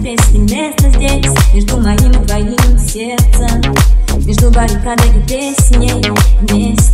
песни место здесь, между моим и твоим сердцем, между баррикадой и песней вместе.